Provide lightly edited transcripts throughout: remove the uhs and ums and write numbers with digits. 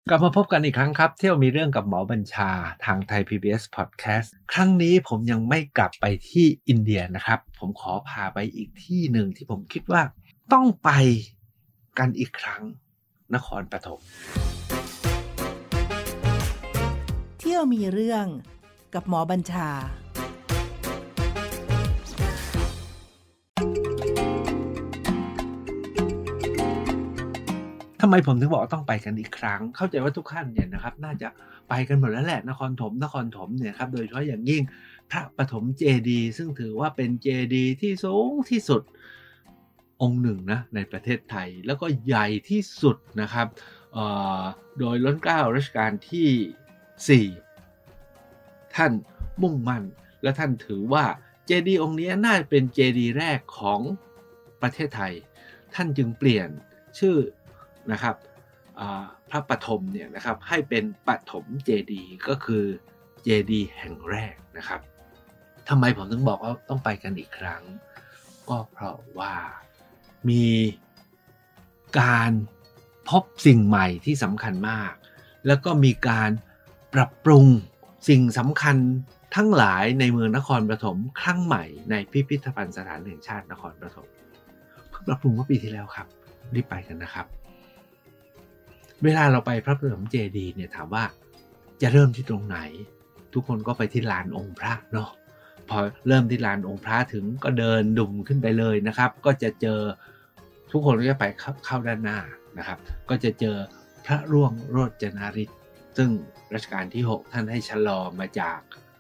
กลับมาพบกันอีกครั้งครับเที่ยวมีเรื่องกับหมอบัญชาทางไทย PBS Podcast ครั้งนี้ผมยังไม่กลับไปที่อินเดียนะครับผมขอพาไปอีกที่หนึ่งที่ผมคิดว่าต้องไปกันอีกครั้งนครปฐมเที่ยวมีเรื่องกับหมอบัญชาทำไมผมถึงบอกว่าต้องไปกันอีกครั้งเข้าใจว่าทุกท่านเนี่ยนะครับน่าจะไปกันหมดแล้วแหละนครถมเนี่ยครับโดยเฉพาะอย่างยิ่งพระปฐมเจดีย์ซึ่งถือว่าเป็นเจดีย์ที่สูงที่สุดองค์หนึ่งนะในประเทศไทยแล้วก็ใหญ่ที่สุดนะครับโดยรัชกาลรัชกาลที่4ท่านมุ่งมั่นและท่านถือว่าเจดีย์องค์นี้น่าจะเป็นเจดีย์แรกของประเทศไทยท่านจึงเปลี่ยนชื่อนะครับพระปฐมเนี่ยนะครับให้เป็นปฐมเจดีย์ก็คือเจดีย์แห่งแรกนะครับทำไมผมถึงบอกว่าต้องไปกันอีกครั้งก็เพราะว่ามีการพบสิ่งใหม่ที่สำคัญมากแล้วก็มีการปรับปรุงสิ่งสำคัญทั้งหลายในเมืองนครปฐมครั้งใหม่ในพิพิธภัณฑ์สถานแห่งชาตินครปฐมเพิ่งปรับปรุงเมื่อปีที่แล้วครับรีบไปกันนะครับเวลาเราไปพระปฐมเจดีย์เนี่ยถามว่าจะเริ่มที่ตรงไหนทุกคนก็ไปที่ลานองค์พระเนาะพอเริ่มที่ลานองค์พระถึงก็เดินดุ่มขึ้นไปเลยนะครับก็จะเจอทุกคนก็จะไปเข้าด้านหน้านะครับก็จะเจอพระร่วงโรจนฤทธิ์ซึ่งรัชกาลที่6ท่านให้ชะลอมาจาก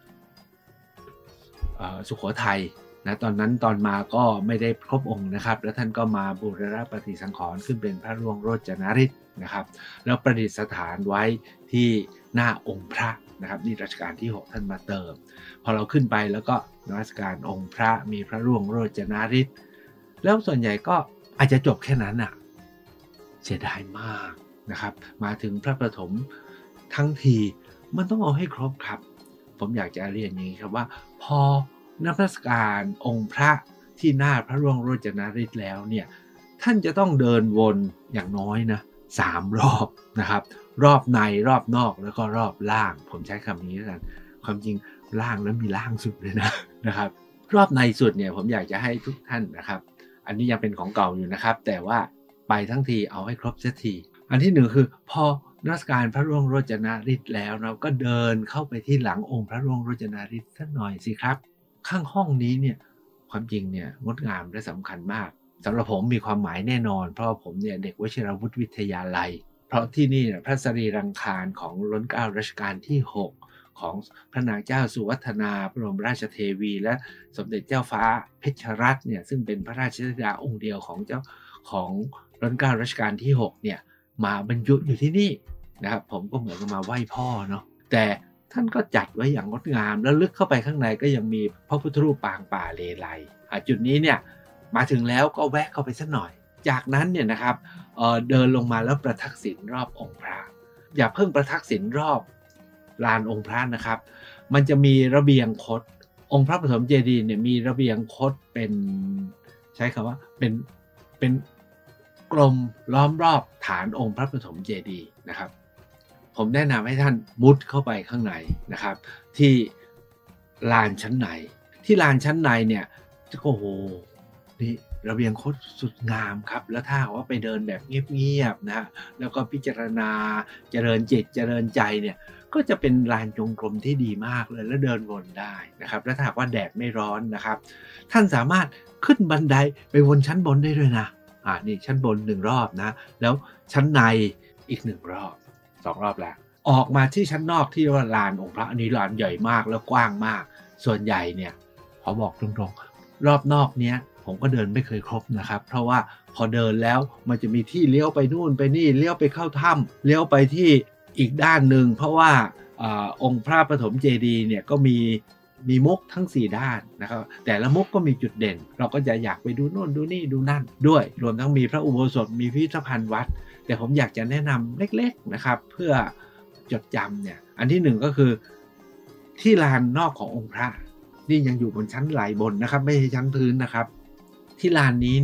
สุโขทัยนะตอนมาก็ไม่ได้ครบองค์นะครับแล้วท่านก็มาบูรณะปฏิสังขรณ์ขึ้นเป็นพระร่วงโรจนฤทธิ์นะครับแล้วประดิษฐานไว้ที่หน้าองค์พระนะครับนี่รัชกาลที่6ท่านมาเติมพอเราขึ้นไปแล้วก็นมัสการองค์พระมีพระร่วงโรจนฤทธิ์แล้วส่วนใหญ่ก็อาจจะจบแค่นั้นอ่ะเสียดายมากนะครับมาถึงพระปฐมทั้งทีมันต้องเอาให้ครบครับผมอยากจะเรียนอย่างนี้ครับว่าพอนมัสการองค์พระที่หน้าพระร่วงโรจนฤทธิ์แล้วเนี่ยท่านจะต้องเดินวนอย่างน้อยนะ3 รอบนะครับรอบในรอบนอกแล้วก็รอบล่างผมใช้คำนี้กันความจริงล่างแล้วมีล่างสุดเลยนะครับรอบในสุดเนี่ยผมอยากจะให้ทุกท่านนะครับอันนี้ยังเป็นของเก่าอยู่นะครับแต่ว่าไปทั้งทีเอาให้ครบสักทีอันที่1คือพอนมัสการพระร่วงโรจนฤทธิ์แล้วเราก็เดินเข้าไปที่หลังองค์พระร่วงโรจนฤทธิ์สักหน่อยสิครับข้างห้องนี้เนี่ยความจริงเนี่ยงดงามและสำคัญมากสำหรับผมมีความหมายแน่นอนเพราะผมเนี่ยเด็กวชิรวุฒิวิทยาลัยเพราะที่นี่พระสรีรังคารของรัชกาลรัชกาลที่6ของพระนางเจ้าสุวัฒนาบรมราชเทวีและสมเด็จเจ้าฟ้าเพชรรัตน์เนี่ยซึ่งเป็นพระราชธิดาองค์เดียวของรัชกาลรัชกาลที่6เนี่ยมาบรรจุอยู่ที่นี่นะครับผมก็เหมือนกับมาไหว้พ่อเนาะแต่ท่านก็จัดไว้อย่างงดงามแล้วลึกเข้าไปข้างในก็ยังมีพระพุทธรูปปางป่าเลไลจุดนี้เนี่ยมาถึงแล้วก็แวะเข้าไปสักหน่อยจากนั้นเนี่ยนะครับเดินลงมาแล้วประทักษิณรอบองค์พระอย่าเพิ่งประทักษิณรอบลานองค์พระนะครับมันจะมีระเบียงคดองค์พระปฐมเจดีย์เนี่ยมีระเบียงคดเป็นใช้คำว่าเป็นกลมล้อมรอบฐานองค์พระปฐมเจดีย์นะครับผมแนะนำให้ท่านมุดเข้าไปข้างในนะครับที่ลานชั้นในเนี่ยโอ้โหนี่ระเบียงโคตรสุดงามครับแล้วถ้าว่าไปเดินแบบเงียบๆนะแล้วก็พิจารณาเจริญจิตเจริญใจเนี่ยก็จะเป็นลานจงกรมที่ดีมากเลยแล้วเดินวนได้นะครับและถ้าหากว่าแดดไม่ร้อนนะครับท่านสามารถขึ้นบันไดไปวนชั้นบนได้ด้วยนะนี่ชั้นบน1 รอบนะแล้วชั้นในอีก1 รอบ2 รอบแล้วออกมาที่ชั้นนอกที่ว่าลานองค์พระอันนี้ลานใหญ่มากแล้วกว้างมากส่วนใหญ่เนี่ยขอบอกตรงๆรอบนอกเนี้ยผมก็เดินไม่เคยครบนะครับเพราะว่าพอเดินแล้วมันจะมีที่เลี้ยวไปนู่นไปนี่เลี้ยวไปเข้าถ้ำเลี้ยวไปที่อีกด้านหนึ่งเพราะว่าองค์พระปฐมเจดีย์เนี่ยก็มีมุกทั้ง4ด้านนะครับแต่ละมุกก็มีจุดเด่นเราก็จะอยากไปดูโน่นดูนี่ดูนั่นด้วยรวมทั้งมีพระอุโบสถมีพิพิธภัณฑ์วัดแต่ผมอยากจะแนะนำเล็กๆนะครับเพื่อจดจำเนี่ยอันที่1ก็คือที่ลานนอกขององค์พระนี่ยังอยู่บนชั้นไหลบนนะครับไม่ใช่ชั้นพื้นนะครับที่ลานนี้เนี่ยผ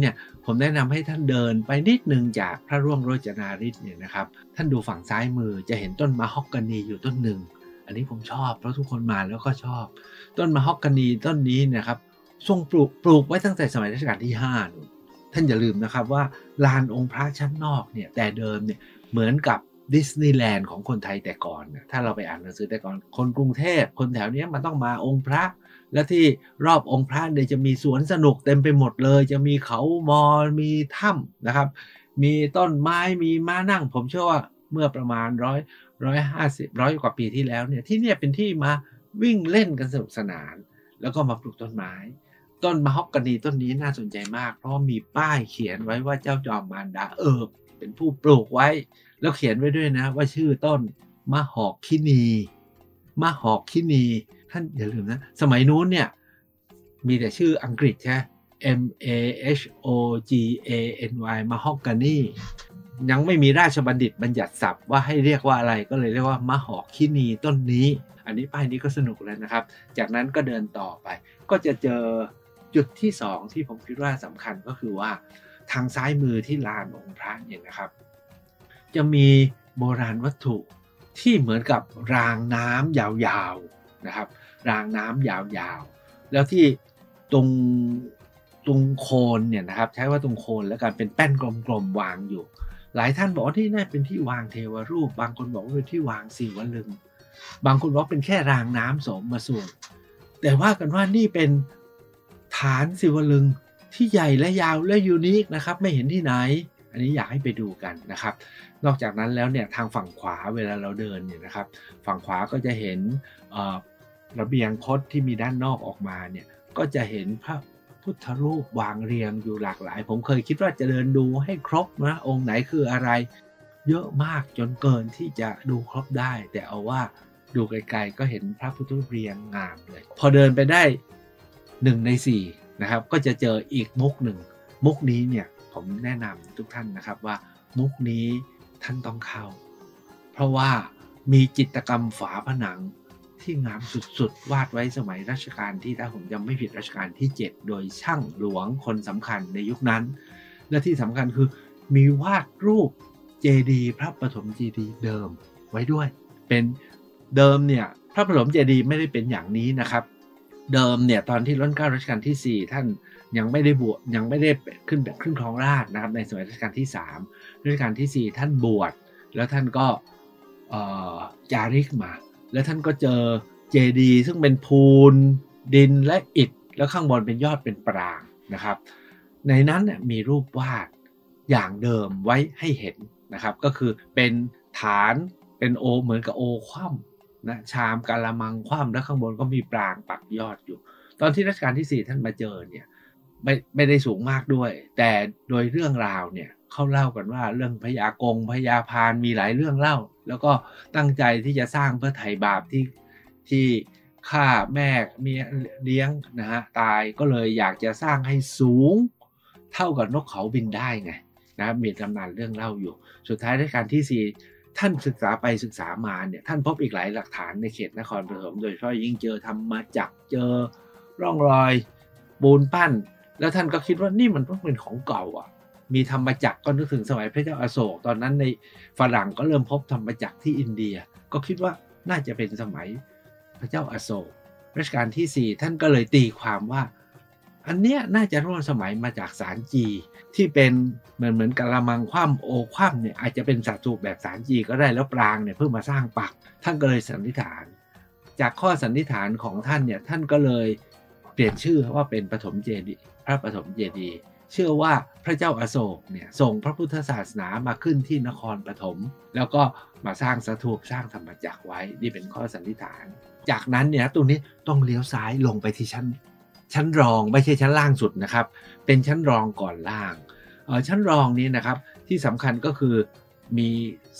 ผมแนะนำให้ท่านเดินไปนิดนึงจากพระร่วงโรจนาริศเนี่ยนะครับท่านดูฝั่งซ้ายมือจะเห็นต้นมะฮอกกานีอยู่ต้นหนึ่งอันนี้ผมชอบเพราะทุกคนมาแล้วก็ชอบต้นมะฮอกกานีต้นนี้นะครับทรงปลูกไว้ตั้งแต่สมัยรัชกาลที่5นู่นท่านอย่าลืมนะครับว่าลานองค์พระชั้นนอกเนี่ยแต่เดิมเนี่ยเหมือนกับดิสนีย์แลนด์ของคนไทยแต่ก่อนนะถ้าเราไปอ่านหนังสือแต่ก่อนคนกรุงเทพคนแถวนี้มันต้องมาองค์พระและที่รอบองค์พระเนี่ยจะมีสวนสนุกเต็มไปหมดเลยจะมีเขามอมีถ้ำนะครับมีต้นไม้มีม้านั่งผมเชื่อว่าเมื่อประมาณ100 กว่าปีที่แล้วเนี่ยที่เนี่ยเป็นที่มาวิ่งเล่นกันสนุกสนานแล้วก็มาปลูกต้นไม้ต้นมะฮอกกานีต้นนี้น่าสนใจมากเพราะมีป้ายเขียนไว้ว่าเจ้าจอมมารดาเป็นผู้ปลูกไว้แล้วเขียนไว้ด้วยนะว่าชื่อต้นมะหอกคินีท่านอย่าลืมนะสมัยนู้นเนี่ยมีแต่ชื่ออังกฤษใช่ MAHOGANY มะฮอกกานียังไม่มีราชบัณฑิตบัญญัติศัพท์ว่าให้เรียกว่าอะไรก็เลยเรียกว่ามะหอกคินีต้นนี้อันนี้ป้ายนี้ก็สนุกแล้วนะครับจากนั้นก็เดินต่อไปก็จะเจอจุดที่2ที่ผมคิดว่าสำคัญก็คือว่าทางซ้ายมือที่ลานองค์พระเนี่ยนะครับจะมีโบราณวัตถุที่เหมือนกับรางน้ำยาวๆนะครับรางน้ำยาวๆแล้วที่ตรงโคนเนี่ยนะครับใช้ว่าตรงโคนแล้วกันเป็นแป้นกลมๆวางอยู่หลายท่านบอกว่าที่นั่นเป็นที่วางเทวรูปบางคนบอกว่าเป็นที่วางศิวลึงบางคนบอกเป็นแค่รางน้ำโสมมาส่วนแต่ว่ากันว่านี่เป็นฐานศิวลึงที่ใหญ่และยาวและยูนิคนะครับไม่เห็นที่ไหนอันนี้อยากให้ไปดูกันนะครับนอกจากนั้นแล้วเนี่ยทางฝั่งขวาเวลาเราเดินเนี่ยนะครับฝั่งขวาก็จะเห็นระเบียงคดที่มีด้านนอกออกมาเนี่ยก็จะเห็นพระพุทธรูปวางเรียงอยู่หลากหลายผมเคยคิดว่าจะเดินดูให้ครบนะองค์ไหนคืออะไรเยอะมากจนเกินที่จะดูครบได้แต่เอาว่าดูไกลๆก็เห็นพระพุทธรูปเรียงงามเลยพอเดินไปได้1 ใน 4นะครับก็จะเจออีกมุกหนึ่งมุกนี้เนี่ยผมแนะนำทุกท่านนะครับว่ามุกนี้ท่านต้องเข้าเพราะว่ามีจิตรกรรมฝาผนังที่งามสุดๆวาดไว้สมัยรัชกาลที่ถ้าผมจำไม่ผิดรัชกาลที่7โดยช่างหลวงคนสำคัญในยุคนั้นและที่สำคัญคือมีวาดรูปเจดีย์พระปฐมเจดีย์เดิมไว้ด้วยเป็นเดิมเนี่ยพระปฐมเจดีย์ไม่ได้เป็นอย่างนี้นะครับเดิมเนี่ยตอนที่รัชกาลรัชกาลที่4ท่านยังไม่ได้บวชยังไม่ได้ขึ้นครองราชย์นะครับในสมัยรัชกาลที่3รัชกาลที่4ท่านบวชแล้วท่านก็จาริกมาแล้วท่านก็เจอเจดีย์ซึ่งเป็นพูนดินและอิฐแล้วข้างบนเป็นยอดเป็นปรางนะครับในนั้นมีรูปวาดอย่างเดิมไว้ให้เห็นนะครับก็คือเป็นฐานเป็นโอเหมือนกับโอคว่ำนะชามกะละมังคว่ำแล้วข้างบนก็มีปรางปักยอดอยู่ตอนที่รัชกาลที่4ท่านมาเจอเนี่ยไม่ได้สูงมากด้วยแต่โดยเรื่องราวเนี่ยเขาเล่ากันว่าเรื่องพญากงพญาพานมีหลายเรื่องเล่าแล้วก็ตั้งใจที่จะสร้างเพื่อไถ่บาปที่ฆ่าแม่เมียเลี้ยงนะฮะตายก็เลยอยากจะสร้างให้สูงเท่ากับนกเขาบินได้ไงนะมีตำนานเรื่องเล่าอยู่สุดท้ายรัชกาลที่4ท่านศึกษาไปศึกษามาเนี่ยท่านพบอีกหลายหลักฐานในเขตนครปฐมโดยเฉพาะยิ่งเจอธรรมจักรเจอร่องรอยปูนปั้นแล้วท่านก็คิดว่านี่มันต้องเป็นของเก่าอ่ะมีธรรมจักรก็นึกถึงสมัยพระเจ้าอโศกตอนนั้นในฝรั่งก็เริ่มพบธรรมจักรที่อินเดียก็คิดว่าน่าจะเป็นสมัยพระเจ้าอโศกรัชกาลที่4ท่านก็เลยตีความว่าอันเนี้ยน่าจะร่วมสมัยมาจากสารจีที่เป็นเหมือนกะละมังคว่ำโอคว่ำเนี่ยอาจจะเป็นสัตว์สูบแบบสารจีก็ได้แล้วปรางเนี่ยเพิ่งมาสร้างปักท่านก็เลยสันนิษฐานจากข้อสันนิษฐานของท่านเนี่ยท่านก็เลยเปลี่ยนชื่อว่าเป็นปฐมเจดีย์พระปฐมเจดีย์เชื่อว่าพระเจ้าอโศกเนี่ยส่งพระพุทธศาสนามาขึ้นที่นครปฐมแล้วก็มาสร้างสถูปสร้างธรรมจักรไว้นี่เป็นข้อสันนิษฐานจากนั้นเนี่ยตรงนี้ต้องเลี้ยวซ้ายลงไปที่ชั้นรองไม่ใช่ชั้นล่างสุดนะครับเป็นชั้นรองก่อนล่างชั้นรองนี้นะครับที่สำคัญก็คือมี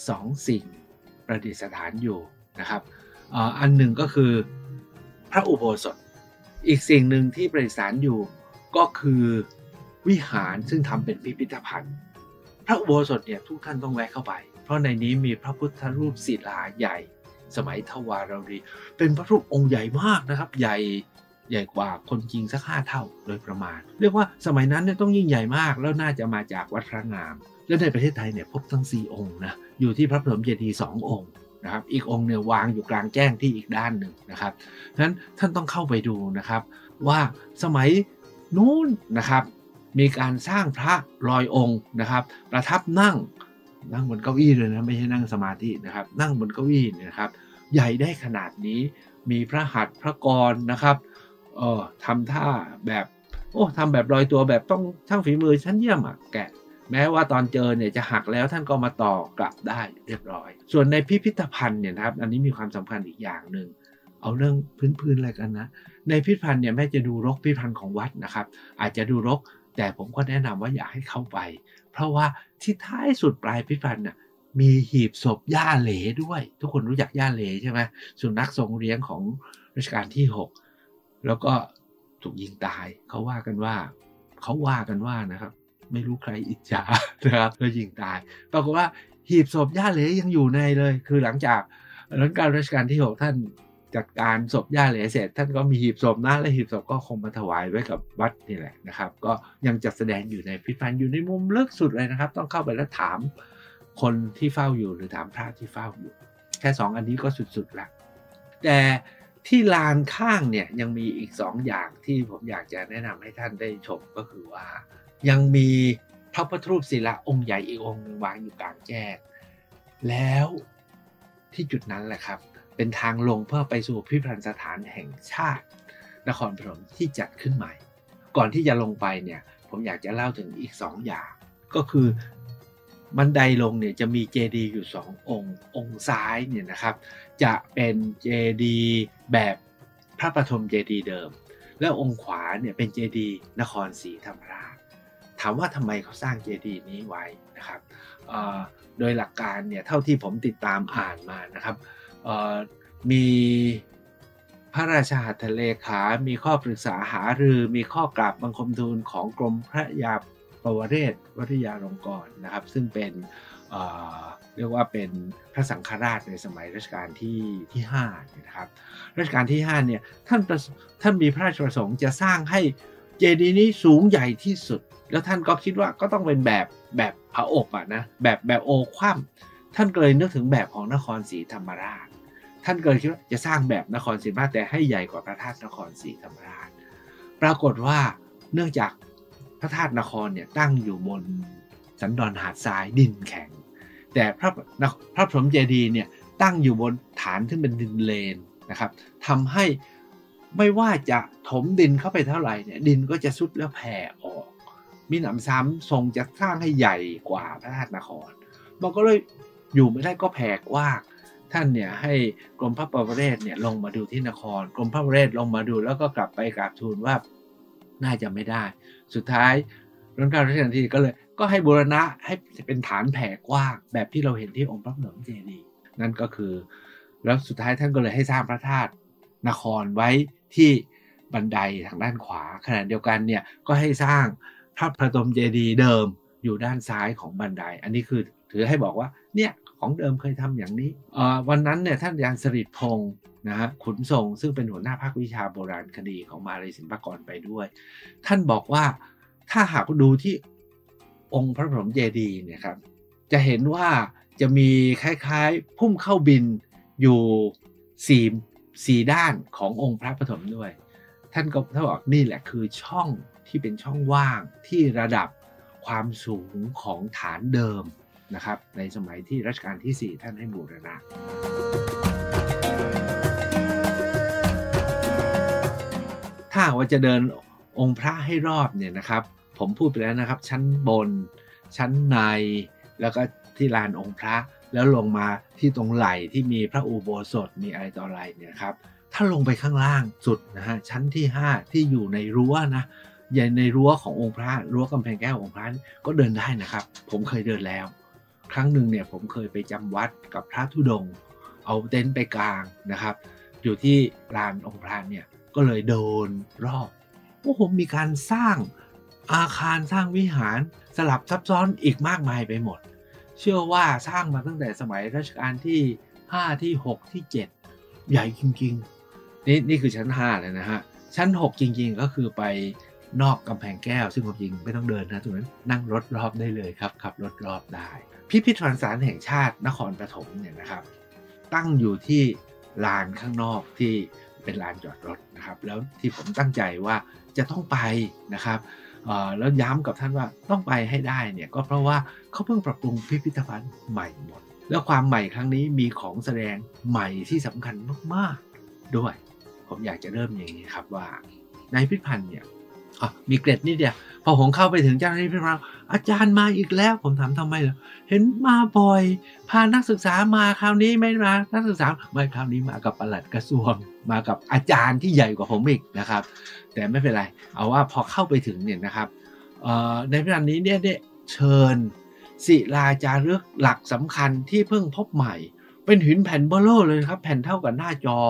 2สิ่งประดิษฐานอยู่นะครับอันหนึ่งก็คือพระอุโบสถอีกสิ่งหนึ่งที่ประดิษฐานอยู่ก็คือวิหารซึ่งทำเป็นพิพิธภัณฑ์พระอุโบสถเนี่ยทุกท่านต้องแวะเข้าไปเพราะในนี้มีพระพุทธรูปศิลาใหญ่สมัยทวารวดีเป็นพระรูปองค์ใหญ่มากนะครับใหญ่ใหญ่กว่าคนจริงสัก5เท่าโดยประมาณเรียกว่าสมัยนั้นเนี่ยต้องยิ่งใหญ่มากแล้วน่าจะมาจากวัดพระงามและในประเทศไทยเนี่ยพบทั้ง4องค์นะอยู่ที่พระปฐมเจดีย์2องค์นะครับอีกองค์เนี่ยวางอยู่กลางแจ้งที่อีกด้านหนึ่งนะครับฉะนั้นท่านต้องเข้าไปดูนะครับว่าสมัยนู้นนะครับมีการสร้างพระลอยองค์นะครับประทับนั่งบนเก้าอี้เลยนะไม่ใช่นั่งสมาธินะครับนั่งบนเก้าอี้นะครับใหญ่ได้ขนาดนี้มีพระหัตถ์พระกรนะครับทำท่าแบบทำแบบลอยตัวแบบต้องช่างฝีมือชั้นเยี่ยมแกะแม้ว่าตอนเจอเนี่ยจะหักแล้วท่านก็มาต่อกลับได้เรียบร้อยส่วนในพิพิธภัณฑ์เนี่ยนะครับอันนี้มีความสำคัญอีกอย่างหนึ่งเอาเรื่องพื้นๆอะไรกันนะในพิพิธภัณฑ์เนี่ยแม้จะดูรกพิพิธภัณฑ์ของวัดนะครับอาจจะดูรกแต่ผมก็แนะนำว่าอยากให้เข้าไปเพราะว่าที่ท้ายสุดปลายพิพิธภัณฑ์เนี่ยมีหีบศพย่าเหลด้วยทุกคนรู้จักย่าเหลใช่ไหมสุนัขทรงเลี้ยงของรัชกาลที่6แล้วก็ถูกยิงตายเขาว่ากันว่านะครับไม่รู้ใครอิจฉานะครับแล้วยิงตายปรากฏว่าหีบศพย่าเหลยังอยู่ในเลยคือหลังจากรัชกาลที่6ท่านจัดการศพย่าเหลเสร็จท่านก็มีหีบศพนะและหีบศพก็คงมาถวายไว้กับวัดนี่แหละนะครับก็ยังจัดแสดงอยู่ในพิพิธภัณฑ์อยู่ในมุมลึกสุดเลยนะครับต้องเข้าไปแล้วถามคนที่เฝ้าอยู่หรือถามพระที่เฝ้าอยู่แค่2อันนี้ก็สุดๆละแต่ที่ลานข้างเนี่ยยังมีอีก2อย่างที่ผมอยากจะแนะนำให้ท่านได้ชมก็คือว่ายังมีพระพุทธรูปศิลาองค์ใหญ่อีกองค์นึงวางอยู่กลางแจ้งแล้วที่จุดนั้นแหละครับเป็นทางลงเพื่อไปสู่พิพิธภัณฑ์สถานแห่งชาตินครปฐมที่จัดขึ้นใหม่ก่อนที่จะลงไปเนี่ยผมอยากจะเล่าถึงอีก2อย่างก็คือบันไดลงเนี่ยจะมีเจดีย์อยู่2องค์ซ้ายเนี่ยนะครับจะเป็นเจดีย์แบบพระปฐมเจดีย์เดิมและองค์ขวาเนี่ยเป็นเจดีย์นครศรีธรรมราชถามว่าทำไมเขาสร้างเจดีย์นี้ไว้นะครับโดยหลักการเนี่ยเท่าที่ผมติดตามอ่านมานะครับมีพระราชหัตถเลขามีข้อปรึกษาหารือมีข้อกราบบังคมทูลของกรมพระยาปวเรศวชิราลงกรณ์นะครับซึ่งเป็นเรียกว่าเป็นพระสังฆราชในสมัยรัชกาลที่5นะครับรัชกาลที่5เนี่ยท่านมีพระราชประสงค์จะสร้างให้เจดีย์นี้สูงใหญ่ที่สุดแล้วท่านก็คิดว่าก็ต้องเป็นแบบผาอกนะแบบโอคว่ำท่านก็เลยนึกถึงแบบของนครศรีธรรมราชท่านก็เลยคิดว่าจะสร้างแบบนครศรีธรรมราชแต่ให้ใหญ่กว่าพระธาตุนครศรีธรรมราชปรากฏว่าเนื่องจากพระธาตุนครเนี่ยตั้งอยู่บนสันดอนหาดทรายดินแข็งแต่พระปฐมเจดีย์เนี่ยตั้งอยู่บนฐานที่เป็นดินเลนนะครับทำให้ไม่ว่าจะถมดินเข้าไปเท่าไหร่เนี่ยดินก็จะซุดแล้วแผ่ออกมีหนำซ้ำทรงจะสร้างให้ใหญ่กว่าพระธาตุนครมันก็เลยอยู่ไม่ได้ก็แผ่กว้างท่านเนี่ยให้กรมพระปวเรศเนี่ยลงมาดูที่นครกรมพระปวเรศลงมาดูแล้วก็กลับไปกราบทูลว่าน่าจะไม่ได้สุดท้ายรัชกาลที่ก็ให้บูรณะให้เป็นฐานแผ่กว้างแบบที่เราเห็นที่องค์พระปฐมเจดีย์นั่นก็คือแล้วสุดท้ายท่านก็เลยให้สร้างพระธาตุนครไว้ที่บันไดทางด้านขวาขณะเดียวกันเนี่ยก็ให้สร้างพระปฐมเจดีย์เดิมอยู่ด้านซ้ายของบันไดอันนี้คือถือให้บอกว่าเนี่ยของเดิมเคยทำอย่างนี้วันนั้นเนี่ยท่านอาจารย์สฤษดิ์พงศ์นะฮะขุนทรงซึ่งเป็นหัวหน้าภาควิชาโบราณคดีของมหาวิทยาลัยศิลปากรไปด้วยท่านบอกว่าถ้าหากดูที่องค์พระปฐมเจดีย์เนี่ยครับจะเห็นว่าจะมีคล้ายๆพุ่มเข้าบินอยู่4ด้านขององค์พระปฐมด้วยท่านบอกนี่แหละคือช่องที่เป็นช่องว่างที่ระดับความสูงของฐานเดิมนะครับในสมัยที่รัชกาลที่4ท่านให้บูรณะถ้าว่าจะเดินองค์พระให้รอบเนี่ยนะครับผมพูดไปแล้วนะครับชั้นบนชั้นในแล้วก็ที่ลานองค์พระแล้วลงมาที่ตรงไหล่ที่มีพระอุโบสถมีอะไรต่ออะไรเนี่ยครับถ้าลงไปข้างล่างสุดนะฮะชั้นที่5ที่อยู่ในรั้วนะใหญ่ในรั้วขององค์พระรั้วกำแพงแก้วองค์พระก็เดินได้นะครับผมเคยเดินแล้วครั้งหนึ่งเนี่ยผมเคยไปจำวัดกับพระธุดงค์เอาเต็นท์ไปกลางนะครับอยู่ที่ลานองค์พระเนี่ยก็เลยเดินรอบโอ้โหมีการสร้างอาคารสร้างวิหารสลับซับซ้อนอีกมากมายไปหมดเชื่อว่าสร้างมาตั้งแต่สมัยรัชกาลที่5ที่6ที่7ใหญ่จริงๆนี่คือชั้น5เลยนะฮะชั้น6จริงๆก็คือไปนอกกำแพงแก้วซึ่งความจริงไม่ต้องเดินนะตรงนั้นนั่งรถรอบได้เลยครับขับรถรอบได้พิพิธภัณฑ์สถานแห่งชาตินครปฐมเนี่ยนะครับตั้งอยู่ที่ลานข้างนอกที่เป็นลานจอดรถนะครับแล้วที่ผมตั้งใจว่าจะต้องไปนะครับแล้วย้ำกับท่านว่าต้องไปให้ได้เนี่ยก็เพราะว่าเขาเพิ่งปรับปรุงพิพิธภัณฑ์ใหม่หมดแล้วความใหม่ครั้งนี้มีของแสดงใหม่ที่สำคัญมากๆด้วยผมอยากจะเริ่มอย่างนี้ครับว่าในพิพิธภัณฑ์เนี่ยมีเกร็ดนิดเดียวพอผมเข้าไปถึงเจ้าหน้าที่พิพิธภัณฑ์อาจารย์มาอีกแล้วผมถามทำไมเหรอเห็นมาบ่อยพานักศึกษามาคราวนี้ไม่มานักศึกษาไม่คราวนี้มากับปลัดกระทรวงมากับอาจารย์ที่ใหญ่กว่าผมอีกนะครับแต่ไม่เป็นไรเอาว่าพอเข้าไปถึงเนี่ยนะครับในพิพิธภัณฑ์นี้เนี่ยเชิญศิลาจารึกหลักสำคัญที่เพิ่งพบใหม่เป็นหินแผ่นเบ้อเร่อเลยครับแผ่นเท่ากับหน้าจอ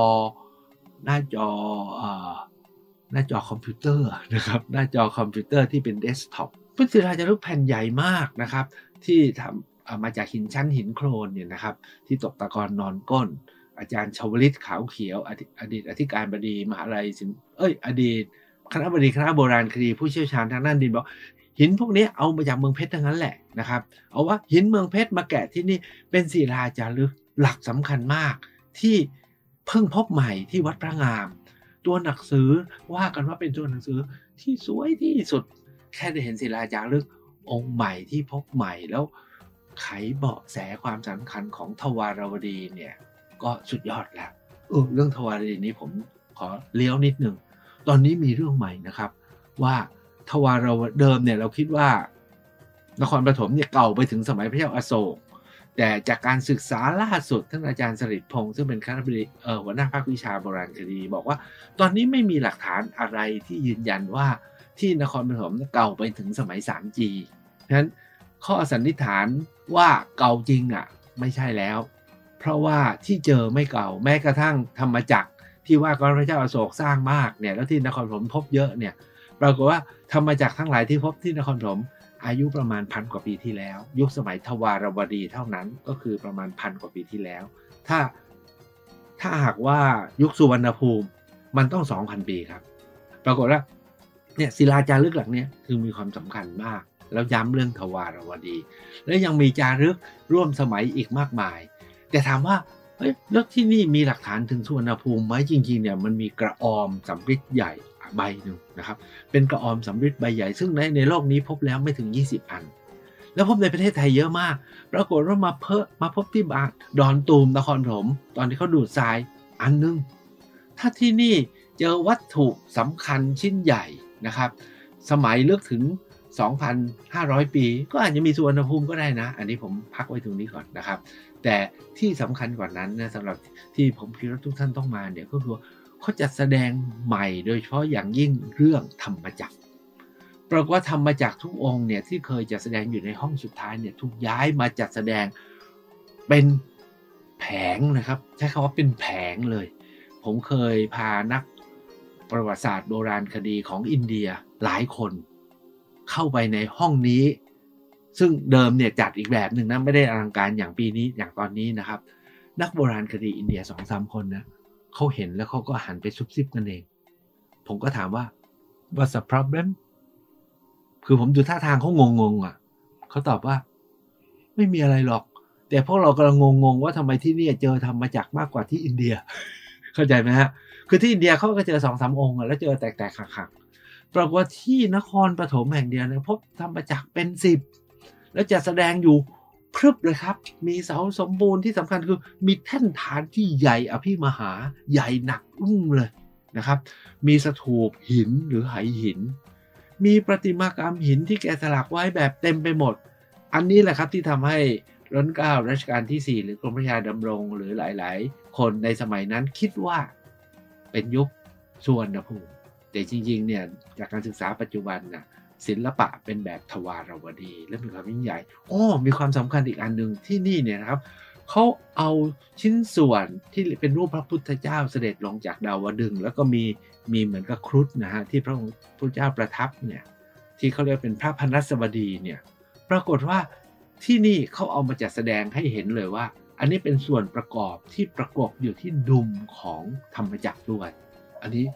คอมพิวเตอร์นะครับหน้าจอคอมพิวเตอร์ที่เป็นเดสก์ท็อปเป็นศิลาจารึกแผ่นใหญ่มากนะครับที่ทำมาจากหินโครนเนี่ยนะครับที่ตกตะกอนนอนก้นอาจารย์ชวลิตขาวเขียวอดีตอธิการบดีมหาลัยอดีตคณบดีคณะโบราณคดีผู้เชี่ยวชาญทางด้านดินบอกหินพวกนี้เอามาจากเมืองเพชรทั้งนั้นแหละนะครับเอาว่าหินเมืองเพชรมาแกะที่นี่เป็นศิลาจารึกหลักสำคัญมากที่เพิ่งพบใหม่ที่วัดพระงามตัวหนังสือว่ากันว่าเป็นตัวหนังสือที่สวยที่สุดแค่ได้เห็นศิลาจารึกองค์ใหม่ที่พบใหม่แล้วไขเบาะแสความสำคัญของทวารวดีเนี่ยก็สุดยอดแล้วเรื่องทวารวดีนี้ผมขอเลี้ยวนิดหนึ่งตอนนี้มีเรื่องใหม่นะครับว่าทวารวดีเดิมเนี่ยเราคิดว่านครปฐมเนี่ยเก่าไปถึงสมัยพระเจ้าอโศกแต่จากการศึกษาล่าสุดท่านอาจารย์สฤษดิ์พงษ์ซึ่งเป็นคณบดีหัวหน้าภาควิชาโบราณคดีบอกว่าตอนนี้ไม่มีหลักฐานอะไรที่ยืนยันว่าที่นครปฐมเก่าไปถึงสมัย 3G เพราะฉะนั้นข้อสันนิษฐานว่าเก่าจริงไม่ใช่แล้วเพราะว่าที่เจอไม่เก่าแม้กระทั่งธรรมจักรที่ว่าพระเจ้าอโศกสร้างมากเนี่ยแล้วที่นครปฐมพบเยอะเนี่ยปรากฏว่าธรรมจักรทั้งหลายที่พบที่นครปฐมอายุประมาณ1,000 กว่าปีที่แล้วยุคสมัยทวารวดีเท่านั้นก็คือประมาณ1,000 กว่าปีที่แล้วถ้าหากว่ายุคสุวรรณภูมิมันต้อง 2,000 ปีครับปรากฏว่าเนี่ยศิลาจารึกหลักนี้คือมีความสำคัญมากแล้วย้ำเรื่องทวารวดีแล้วยังมีจารึกร่วมสมัยอีกมากมายแต่ถามว่าแล้วที่นี่มีหลักฐานถึงสุวรรณภูมิไหมจริงๆเนี่ยมันมีกระออมสำริดใหญ่ใบหนึ่งนะครับเป็นกระออมสำริดใบใหญ่ซึ่งในโลกนี้พบแล้วไม่ถึง20 อันแล้วพบในประเทศไทยเยอะมากปรากฏว่ามาพบที่บ้านดอนตูมนครปฐมตอนที่เขาดูดทรายอันนึงถ้าที่นี่เจอวัตถุสำคัญชิ้นใหญ่นะครับสมัยลึกถึง 2,500 ปีก็อาจจะมีสุวรรณภูมิก็ได้นะอันนี้ผมพักไว้ตรงนี้ก่อนนะครับแต่ที่สำคัญกว่านั้นนะสำหรับที่ผมคิดว่าทุกท่านต้องมาเนี่ยก็คือเขาจัดแสดงใหม่โดยเฉพาะอย่างยิ่งเรื่องธรรมจักรปรากฏว่าธรรมจักรทุกองค์เนี่ยที่เคยจัดแสดงอยู่ในห้องสุดท้ายเนี่ยถูกย้ายมาจัดแสดงเป็นแผงนะครับใช้คำว่าเป็นแผงเลยผมเคยพานักประวัติศาสตร์โบราณคดีของอินเดียหลายคนเข้าไปในห้องนี้ซึ่งเดิมเนี่ยจัดอีกแบบหนึ่งนะไม่ได้อลังการอย่างปีนี้อย่างตอนนี้นะครับนักโบราณคดีอินเดีย 2-3 คนนะเขาเห็นแล้วเขาก็หันไปซุบซิบกันเองผมก็ถามว่า what's the problem คือผมดูท่าทางเขางงเขาตอบว่าไม่มีอะไรหรอกแต่พวกเรากำลังงงว่าทำไมที่นี่เจอธรรมจักรมากกว่าที่อินเดีย เข้าใจไหมฮะคือที่อินเดียเขาก็เจอ 2-3 องค์แล้วเจอแตกๆขักๆปรากฏว่าที่นครปฐมแห่งเดียวเนี่ยพบธรรมจักรเป็น10แล้วจะแสดงอยู่พรึบเลยครับมีเสาสมบูรณ์ที่สำคัญคือมีแท่นฐานที่ใหญ่อภิมหาใหญ่หนักเลยนะครับมีสถูปหินหรือไหหินมีประติมากรรมหินที่แกะสลักไว้แบบเต็มไปหมดอันนี้แหละครับที่ทำให้รัชกาลรัชกาลที่4หรือกรมพระยาดำรงหรือหลายๆคนในสมัยนั้นคิดว่าเป็นยุคสุวรรณภูมิแต่จริงๆเนี่ยจากการศึกษาปัจจุบันนะศิลปะเป็นแบบทวารวดีและมีความยิ่งใหญ่มีความสำคัญอีกอันหนึ่งที่นี่เนี่ยนะครับเขาเอาชิ้นส่วนที่เป็นรูปพระพุทธเจ้าเสด็จลงจากดาวดึงส์แล้วก็มีเหมือนกับครุฑนะฮะที่พระองค์พุทธเจ้าประทับเนี่ยที่เขาเรียกเป็นพระพนัสบดีเนี่ยปรากฏว่าที่นี่เขาเอามาจัดแสดงให้เห็นเลยว่าอันนี้เป็นส่วนประกอบที่ประกอบอยู่ที่ดุมของธรรมจักรด้วยอันนี้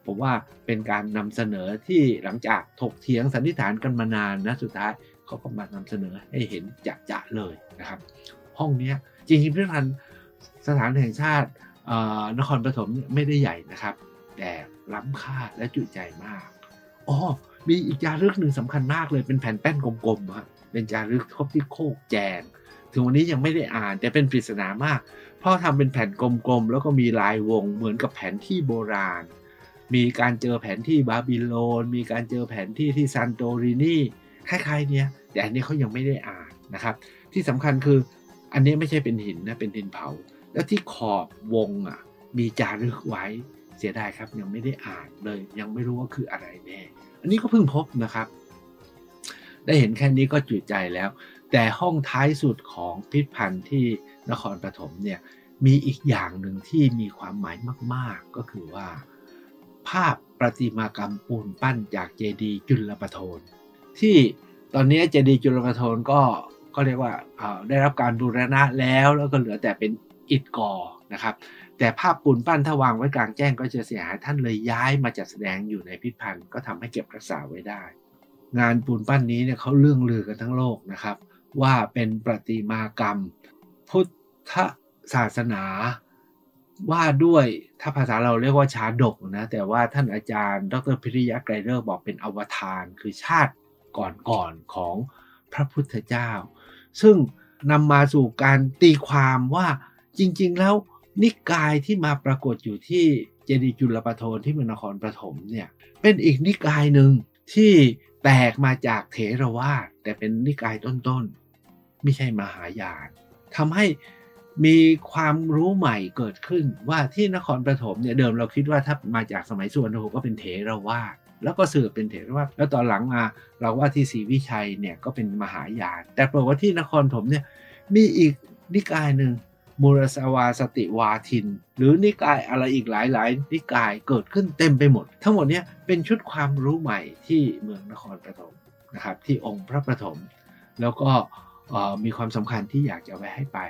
ผมว่าเป็นการนำเสนอที่หลังจากถกเถียงสันนิษฐานกันมานานนะสุดท้ายเขาก็มานำเสนอให้เห็นจะๆเลยนะครับห้องนี้จริงๆพิพิธภัณฑ์สถานแห่งชาตินครปฐมไม่ได้ใหญ่นะครับแต่ล้ำค่าและจุใจมากมีอีกจารึกหนึ่งสำคัญมากเลยเป็นแผ่นแป้นกลมๆครับเป็นจารึกทบที่โคกแจงถึงวันนี้ยังไม่ได้อ่านแต่เป็นปริศนามากเพราะทำเป็นแผ่นกลมๆแล้วก็มีลายวงเหมือนกับแผนที่โบราณมีการเจอแผนที่บาบิโลนมีการเจอแผนที่ที่ซันโตรินีคล้ายๆเนี้ยแต่อันนี้เขายังไม่ได้อ่านนะครับที่สำคัญคืออันนี้ไม่ใช่เป็นหินนะเป็นดินเผาแล้วที่ขอบวงมีจารึกไว้เสียดายครับยังไม่ได้อ่านเลยยังไม่รู้ว่าคืออะไรแน่อันนี้ก็เพิ่งพบนะครับได้เห็นแค่นี้ก็จุใจแล้วแต่ห้องท้ายสุดของพิพิธภัณฑ์ที่นครปฐมเนี่ยมีอีกอย่างหนึ่งที่มีความหมายมากๆก็คือว่าภาพประติมากรรมปูนปั้นจากเจดีย์จุลประโทนที่ตอนนี้เจดีย์จุลประโทนก็เรียกว่าได้รับการบูรณะแล้วก็เหลือแต่เป็นอิฐก่อนะครับแต่ภาพปูนปั้นถ้าวางไว้กลางแจ้งก็จะเสียหายท่านเลยย้ายมาจัดแสดงอยู่ในพิพิธภัณฑ์ก็ทำให้เก็บรักษาไว้ได้งานปูนปั้นนี้เนี่ยเขาเลื่องลือกันทั้งโลกนะครับว่าเป็นประติมากรรมพุทธศาสนาว่าด้วยถ้าภาษาเราเรียกว่าชาดกนะแต่ว่าท่านอาจารย์ดร.พิริยะไกรฤกษ์บอกเป็นอวตารคือชาติก่อนของพระพุทธเจ้าซึ่งนำมาสู่การตีความว่าจริงๆแล้วนิกายที่มาปรากฏอยู่ที่เจดีย์จุลประโทนที่เมืองนครปฐมเนี่ยเป็นอีกนิกายหนึ่งที่แตกมาจากเถรวาทแต่เป็นนิกายต้นๆไม่ใช่มหายานทำให้มีความรู้ใหม่เกิดขึ้นว่าที่นครปฐมเนี่ยเดิมเราคิดว่าถ้ามาจากสมัยสุวรรณภูมิก็เป็นเถรวาทแล้วก็สืบเป็นเถรวาทแล้วตอนหลังมาเราว่าที่ศรีวิชัยเนี่ยก็เป็นมหายานแต่ปรากฏว่าที่นครปฐมเนี่ยมีอีกนิกายหนึ่งมูรสวาสติวาทินหรือนิกายอะไรอีกหลายนิกายเกิดขึ้นเต็มไปหมดทั้งหมดนี้เป็นชุดความรู้ใหม่ที่เมืองนครปฐมนะครับที่องค์พระปฐมแล้วก็มีความสำคัญที่อยากจะไว้ให้ไป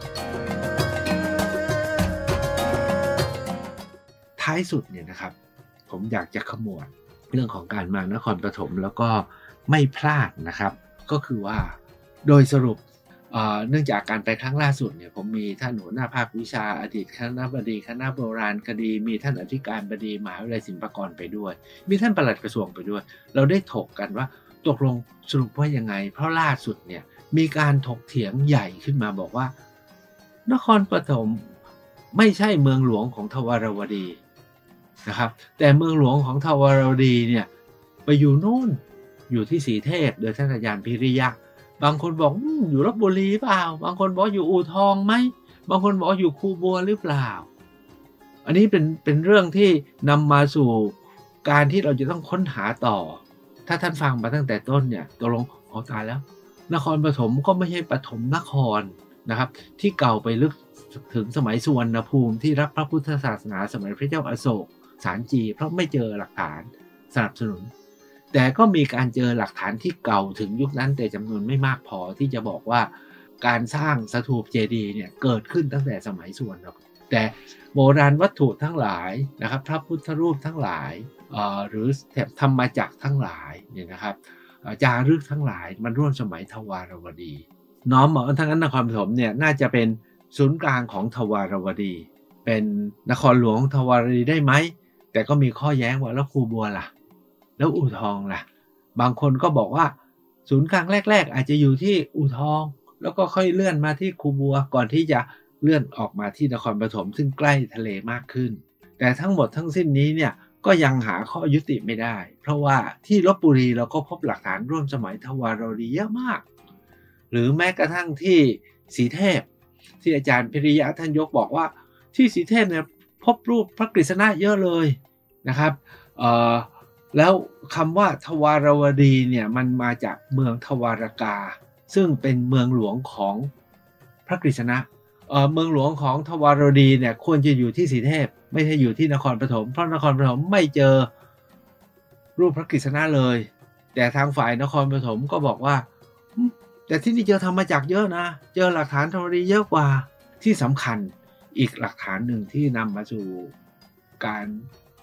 ท้ายสุดเนี่ยนะครับผมอยากจะขมวดเรื่องของการมานครปฐมแล้วก็ไม่พลาดนะครับก็คือว่าโดยสรุปเนื่องจากการไปครั้งล่าสุดเนี่ยผมมีท่านหัวหน้าภาควิชาอดีตคณบดีคณะโบราณคดีมีท่านอธิการบดีมหาวิทยาลัยศิลปากรไปด้วยมีท่านปลัดกระทรวงไปด้วยเราได้ถกกันว่าตกลงสรุปว่ายังไงเพราะล่าสุดเนี่ยมีการถกเถียงใหญ่ขึ้นมาบอกว่านครปฐมไม่ใช่เมืองหลวงของทวารวดีนะครับแต่เมืองหลวงของทวารวดีเนี่ยไปอยู่นู่นอยู่ที่สีเทพโดยท่านอาจารย์พิริยะบางคนบอกอยู่ลพบุรีเปล่าบางคนบอกอยู่อู่ทองไหมบางคนบอกอยู่คูบัวหรือเปล่าอันนี้เป็นเรื่องที่นำมาสู่การที่เราจะต้องค้นหาต่อถ้าท่านฟังมาตั้งแต่ต้นเนี่ยตกลงตายแล้วนครปฐมก็ไม่ใช่ปฐมนครนะครับที่เก่าไปลึกถึงสมัยสุวรรณภูมิที่รับพระพุทธศาสนาสมัยพระเจ้าอโศกสารจีเพราะไม่เจอหลักฐานสนับสนุนแต่ก็มีการเจอหลักฐานที่เก่าถึงยุคนั้นแต่จำนวนไม่มากพอที่จะบอกว่าการสร้างสถูปเจดีย์เนี่ยเกิดขึ้นตั้งแต่สมัยสุวรรณภูมิแต่โบราณวัตถุทั้งหลายนะครับพระพุทธรูปทั้งหลายหรือธรรมจักรทั้งหลายเนี่ยนะครับจารึกทั้งหลายมันร่วมสมัยทวารวดีน้อมทั้งนั้นนครปฐมเนี่ยน่าจะเป็นศูนย์กลางของทวารวดีเป็นนครหลวงของทวารวดีได้ไหมแต่ก็มีข้อแย้งว่าแล้วคูบัวล่ะแล้วอู่ทองล่ะบางคนก็บอกว่าศูนย์กลางแรกๆอาจจะอยู่ที่อู่ทองแล้วก็ค่อยเลื่อนมาที่คูบัวก่อนที่จะเลื่อนออกมาที่นครปฐมซึ่งใกล้ทะเลมากขึ้นแต่ทั้งหมดทั้งสิ้นนี้เนี่ยก็ยังหาข้อยุติไม่ได้เพราะว่าที่ลพบุรีเราก็พบหลักฐานร่วมสมัยทวารวดีเยอะมากหรือแม้กระทั่งที่สีเทพที่อาจารย์พิริยะท่านยกบอกว่าที่สีเทพเนี่ยพบรูปพระกฤษณะเยอะเลยนะครับแล้วคำว่าทวารวดีเนี่ยมันมาจากเมืองทวารกาซึ่งเป็นเมืองหลวงของพระกฤษณะเมืองหลวงของทวารวดีเนี่ยควรจะอยู่ที่สีเทพไม่ใช่อยู่ที่นครปฐมเพราะนครปฐมไม่เจอรูปพระกฤษณะเลยแต่ทางฝ่ายนครปฐมก็บอกว่าแต่ที่นี่เจอธรรมจักรเยอะนะเจอหลักฐานทวารวดีเยอะกว่าที่สำคัญอีกหลักฐานหนึ่งที่นำมาสู่การโ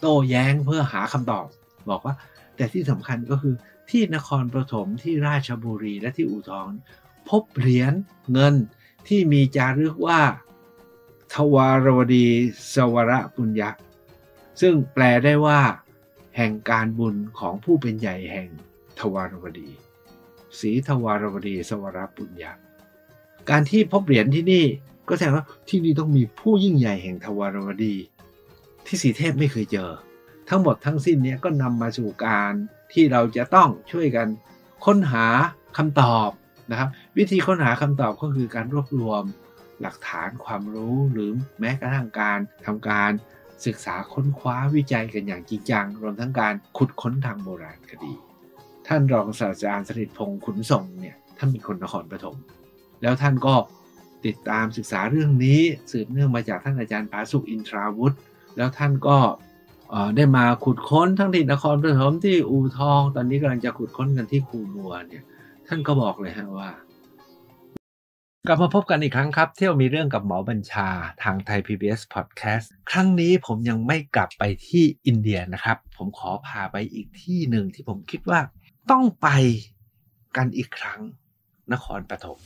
โต้แย้งเพื่อหาคำตอบบอกว่าแต่ที่สำคัญก็คือที่นครปฐมที่ราชบุรีและที่อู่ทองพบเหรียญเงินที่มีจารึกว่าทวารวดีสวรปุญญะซึ่งแปลได้ว่าแห่งการบุญของผู้เป็นใหญ่แห่งทวารวดีศรีทวารวดีสวรปุญญะการที่พบเหรียญที่นี่ก็แสดงว่าที่นี่ต้องมีผู้ยิ่งใหญ่แห่งทวารวดีที่สีเทพไม่เคยเจอทั้งหมดทั้งสิ้นนี้ก็นำมาสู่การที่เราจะต้องช่วยกันค้นหาคำตอบนะครับวิธีค้นหาคำตอบก็คือการรวบรวมหลักฐานความรู้หรือแม้กระทั่งการทำการศึกษาค้นคว้าวิจัยกันอย่างจริงจังรวมทั้งการขุดค้นทางโบราณคดีท่านรองศาสตราจารย์สฤษดิ์พงษ์ขุนทรงเนี่ยท่านเป็นคนนครปฐมแล้วท่านก็ติดตามศึกษาเรื่องนี้สืบเนื่องมาจากท่านอาจารย์ผาสุกอินทราวุธแล้วท่านก็ได้มาขุดค้นทั้งที่นครปฐมที่อู่ทองตอนนี้กำลังจะขุดค้นกันที่คูบัวเนี่ยท่านก็บอกเลยฮะว่ากลับมาพบกันอีกครั้งครับเที่ยวมีเรื่องกับหมอบัญชาทางไทย PBS Podcast ครั้งนี้ผมยังไม่กลับไปที่อินเดียนะครับผมขอพาไปอีกที่หนึ่งที่ผมคิดว่าต้องไปกันอีกครั้งนครปฐม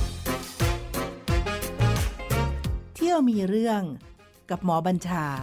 เที่ยวมีเรื่องกับหมอบัญชา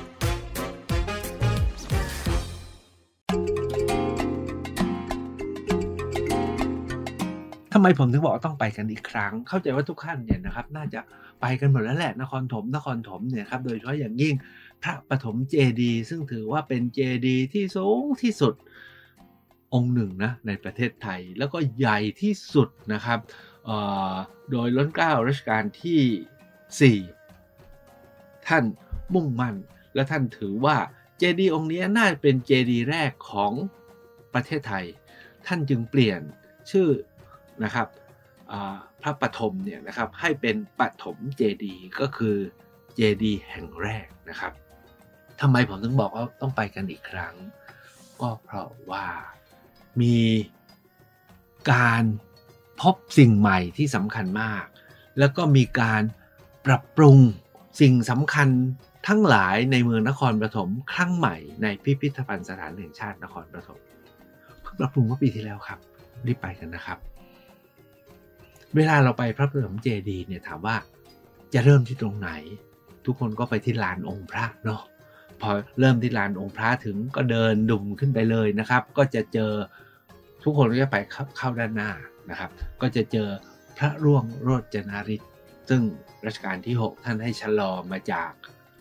ทำไมผมถึงบอกว่าต้องไปกันอีกครั้งเข้าใจว่าทุกท่านเนี่ยนะครับน่าจะไปกันหมดแล้วแหละนครถมเนี่ยครับโดยเฉพาะอย่างยิ่งพระปฐมเจดีย์ซึ่งถือว่าเป็นเจดีย์ที่สูงที่สุดองค์หนึ่งนะในประเทศไทยแล้วก็ใหญ่ที่สุดนะครับโดยล้นเกล้ารัชกาลที่4ท่านมุ่งมั่นและท่านถือว่าเจดีย์องค์นี้น่าจะเป็นเจดีย์แรกของประเทศไทยท่านจึงเปลี่ยนชื่อนะครับพระปฐมเนี่ยนะครับให้เป็นปฐมเจดีย์ก็คือเจดีย์แห่งแรกนะครับทำไมผมถึงบอกว่าต้องไปกันอีกครั้งก็เพราะว่ามีการพบสิ่งใหม่ที่สำคัญมากแล้วก็มีการปรับปรุงสิ่งสำคัญทั้งหลายในเมืองนครปฐมครั้งใหม่ในพิพิธภัณฑ์สถานแห่งชาตินครปฐมเพิ่งปรับปรุงเมื่อปีที่แล้วครับรีบไปกันนะครับเวลาเราไปพระปฐมเจดีย์เนี่ยถามว่าจะเริ่มที่ตรงไหนทุกคนก็ไปที่ลานองค์พระเนาะพอเริ่มที่ลานองค์พระถึงก็เดินดุ่มขึ้นไปเลยนะครับก็จะเจอทุกคนก็จะไปเข้าด้านหน้านะครับก็จะเจอพระร่วงโรจนฤทธิ์ซึ่งรัชกาลที่6ท่านให้ชะลอมาจาก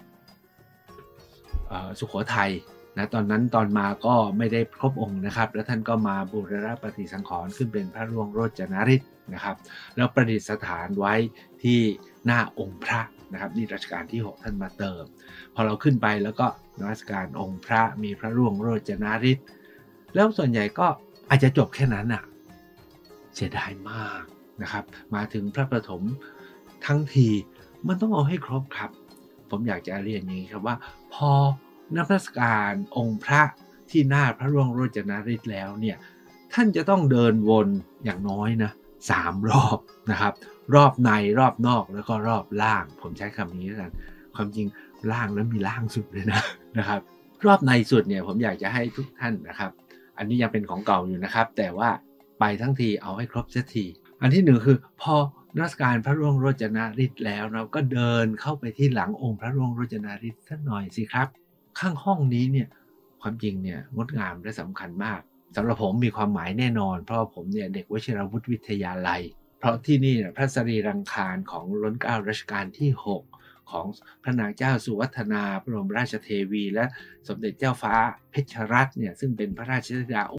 สุโขทัยนะตอนนั้นตอนมาก็ไม่ได้ครบองค์นะครับแล้วท่านก็มาบูรณะปฏิสังขรณ์ขึ้นเป็นพระร่วงโรจนฤทธิ์นะครับแล้วประดิษฐานไว้ที่หน้าองค์พระนะครับนี่รัชกาลที่6ท่านมาเติมพอเราขึ้นไปแล้วก็นมัสการองค์พระมีพระร่วงโรจนฤทธิ์แล้วส่วนใหญ่ก็อาจจะจบแค่นั้นอ่ะเสียดายมากนะครับมาถึงพระปฐมทั้งทีมันต้องเอาให้ครบครับผมอยากจะเรียนอย่างนี้ครับว่าพอนมัสการองค์พระที่หน้าพระร่วงโรจนฤทธิ์แล้วเนี่ยท่านจะต้องเดินวนอย่างน้อยนะ3 รอบนะครับรอบในรอบนอกแล้วก็รอบล่างผมใช้คำนี้แล้วกันความจริงล่างแล้วมีล่างสุดเลยนะครับรอบในสุดเนี่ยผมอยากจะให้ทุกท่านนะครับอันนี้ยังเป็นของเก่าอยู่นะครับแต่ว่าไปทั้งทีเอาให้ครบสักทีอันที่1คือพอนมัสการพระร่วงโรจนฤทธิ์แล้วเราก็เดินเข้าไปที่หลังองค์พระร่วงโรจนฤทธิ์สักหน่อยสิครับข้างห้องนี้เนี่ยความจริงเนี่ยงดงามและสำคัญมากสำหรับผมมีความหมายแน่นอนเพราะผมเนี่ยเด็กวชิรวุฒิวิทยาลัยเพราะที่นี่พระสรีรังคารของล้นเกล้ารัชกาลที่6ของพระนางเจ้าสุวัฒนาบรมราชเทวีและสมเด็จเจ้าฟ้าเพชรรัตน์เนี่ยซึ่งเป็นพระราชธิดา